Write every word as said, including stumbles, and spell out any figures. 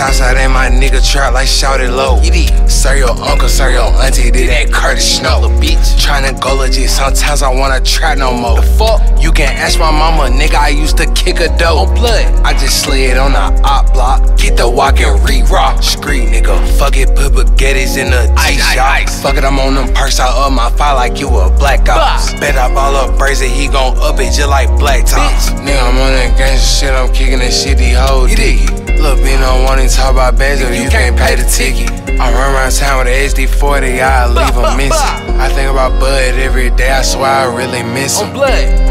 Southside and my nigga trap like shout it low. Sir your uncle, sir your auntie, did that Curtis Snow. Bitch, tryna go legit, sometimes I wanna trap no more. The fuck? You can ask my mama, nigga, I used to kick a dough. On blood, I just slid on the op block, get the walk and re-rock. Street nigga, fuck it, put baguettes in the G-Shop. Fuck it, I'm on them perks, I up my fire like you a black ops. Bet I ball up brazen, he gon' up it just like black tops. Nigga, I'm on that gangsta shit, I'm kicking that shit, these hoes diggy. Look, B don't wanna talk about bands if you can't pay the ticket. I run around town with an H D forty, I leave them missing. I think about Bud every day, I swear I really miss him.